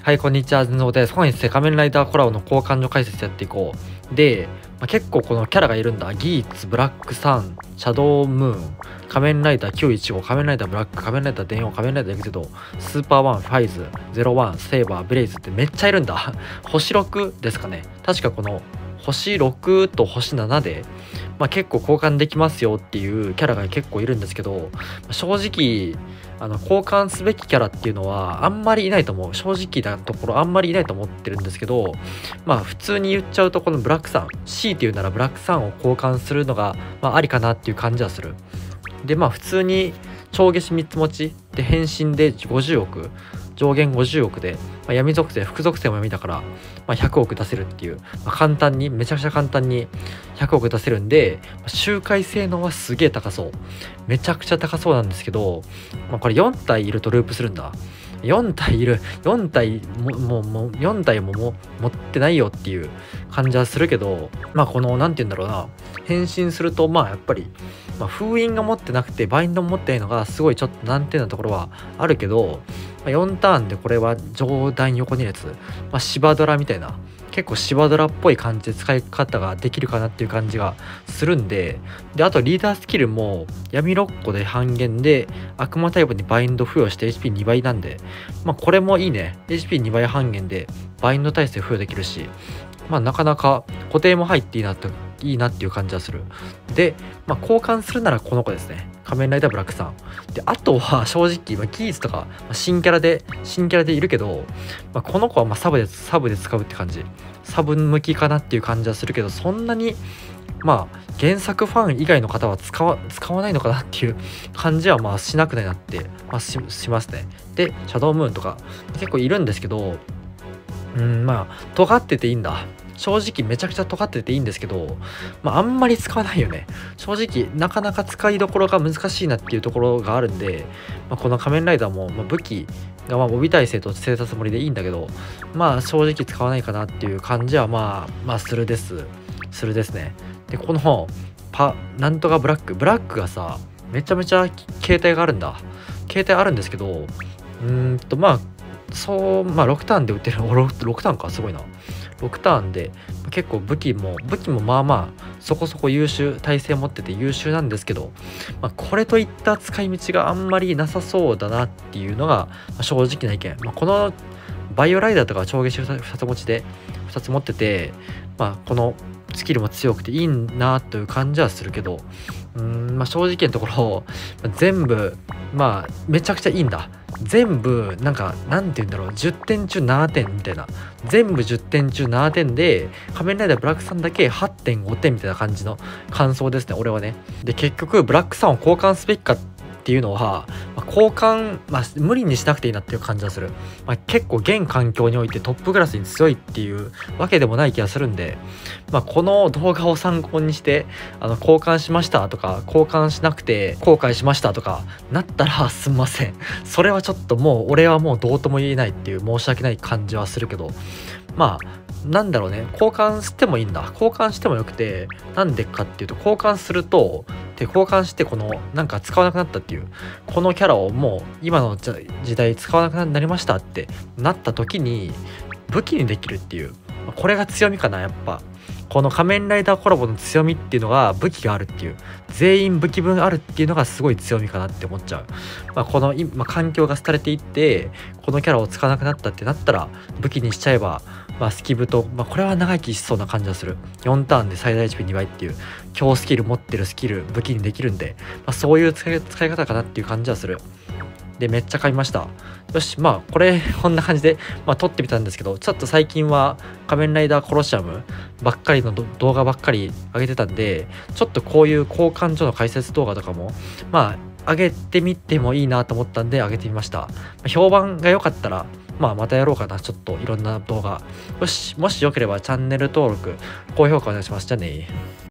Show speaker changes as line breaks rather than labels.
はい、こんにちは、ずんのです。本日、仮面ライダーコラボの交換所解説やっていこう。で、結構このキャラがいるんだ。ギーツ、ブラックサン、シャドウムーン、仮面ライダー915、仮面ライダーブラック、仮面ライダー電王、仮面ライダーエグゼド、スーパーワン、ファイズ、01、セーバー、ブレイズってめっちゃいるんだ。星6ですかね。確かこの星6と星7で、結構交換できますよっていうキャラが結構いるんですけど、正直交換すべきキャラっていうのはあんまりいないと思う。正直なところあんまりいないと思ってるんですけど、普通に言っちゃうとこのブラックさん C っていうならブラックさんを交換するのがありかなっていう感じはする。で普通に超消し3つ持ちで変身で50億上限50億で、闇属性副属性も闇だから、100億出せるっていう、簡単にめちゃくちゃ簡単に100億出せるんで、周回性能はすげえ高そう。めちゃくちゃ高そうなんですけど、これ4体いるとループするんだ。4体いる4体も4体も持ってないよっていう感じはするけど、このなんて言うんだろうな、変身するとやっぱり、封印が持ってなくてバインドも持ってないのがすごいちょっと難点なところはあるけど、4ターンでこれは上段横2列、芝ドラみたいな結構芝ドラっぽい感じで使い方ができるかなっていう感じがするんで、あとリーダースキルも闇6個で半減で悪魔タイプにバインド付与して HP2 倍なんで、これもいいね。 HP2 倍半減でバインド耐性付与できるし、なかなか固定も入っていいなっていう感じはする。で、交換するならこの子ですね。仮面ライダーブラックさんで、あとは正直ギーツとか新キャラでいるけど、この子はサブで使うって感じ。サブ向きかなっていう感じはするけど、そんなに原作ファン以外の方は使わないのかなっていう感じはしなくないなって、しますね。でシャドウムーンとか結構いるんですけど、尖ってていいんだ。正直めちゃくちゃ尖ってていいんですけど、あんまり使わないよね。正直なかなか使いどころが難しいなっていうところがあるんで、この仮面ライダーも、武器が帯耐性としてたつもりでいいんだけど、正直使わないかなっていう感じはするですね。でこのなんとかブラックがさ、めちゃめちゃ携帯があるんだ。携帯あるんですけど、6ターンで打ってる6ターンか、すごいな。6ターンで結構武器もそこそこ優秀、耐性持ってて優秀なんですけど、これといった使い道があんまりなさそうだなっていうのが正直な意見。このバイオライダーとかは超消し2つ持ちで2つ持ってて、このスキルも強くていいなという感じはするけど、正直なところ全部めちゃくちゃいいんだ。全部なんて言うんだろう、10点中7点みたいな、全部10点中7点で仮面ライダーブラックさんだけ 8.5 点みたいな感じの感想ですね、俺はね。で結局ブラックさんを交換すべきかっていうのは、交換、無理にしなくていいなっていう感じがする。結構現環境においてトップクラスに強いっていうわけでもない気がするんで、この動画を参考にして交換しましたとか、交換しなくて後悔しましたとかなったらすんません。それはちょっと俺はもうどうとも言えないっていう申し訳ない感じはするけど、なんだろうね、交換してもいいんだ。交換してもよくて、なんでかっていうと、交換すると交換してこの使わなくなったっていう、このキャラをもう今の時代使わなくなりましたってなった時に武器にできるっていう、これが強みかな。やっぱこの仮面ライダーコラボの強みっていうのが武器があるっていう、全員武器分あるっていうのがすごい強みかなって思っちゃう。この今環境が廃れていってこのキャラを使わなくなったってなったら武器にしちゃえば、スキブと、これは長生きしそうな感じがする。4ターンで最大 HP2 倍っていう強スキル持ってるスキル武器にできるんで、そういう使い方かなっていう感じはする。でめっちゃ買いました。よし、これこんな感じで撮ってみたんですけど、ちょっと最近は仮面ライダーコロシアムばっかりの動画ばっかり上げてたんで、ちょっとこういう交換所の解説動画とかも上げてみてもいいなと思ったんで上げてみました。評判が良かったらまたやろうかな。ちょっといろんな動画。よし、もしよければチャンネル登録高評価お願いします。じゃあね。